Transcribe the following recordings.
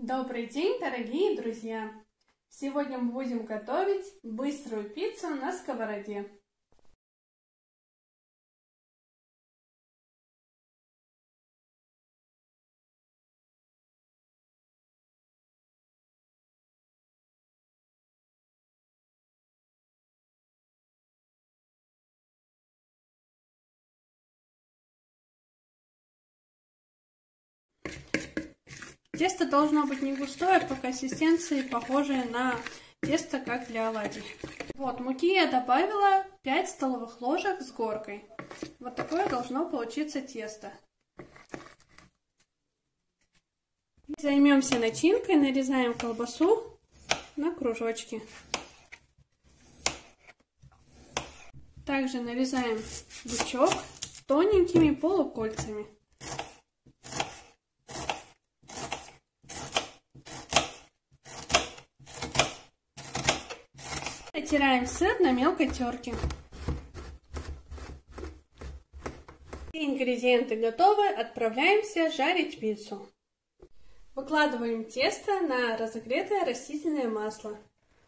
Добрый день, дорогие друзья! Сегодня мы будем готовить быструю пиццу на сковороде. Тесто должно быть не густое, по консистенции похожее на тесто, как для оладий. Вот, муки я добавила 5 столовых ложек с горкой. Вот такое должно получиться тесто. Займемся начинкой, нарезаем колбасу на кружочки. Также нарезаем лучок тоненькими полукольцами. Натираем сыр на мелкой терке. Все ингредиенты готовы, отправляемся жарить пиццу. Выкладываем тесто на разогретое растительное масло.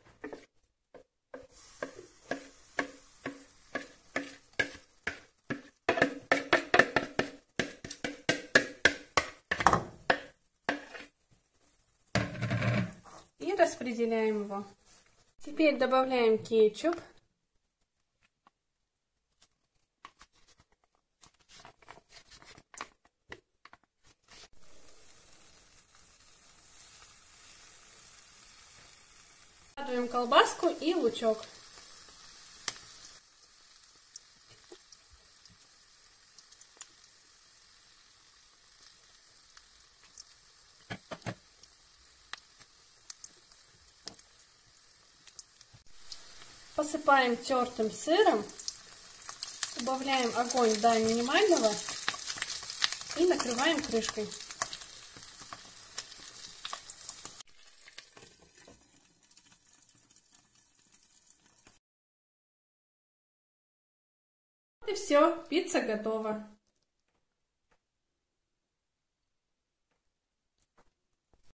И распределяем его. Теперь добавляем кетчуп. Выкладываем колбаску и лучок. Посыпаем тертым сыром, убавляем огонь до минимального и накрываем крышкой. Вот и все, пицца готова.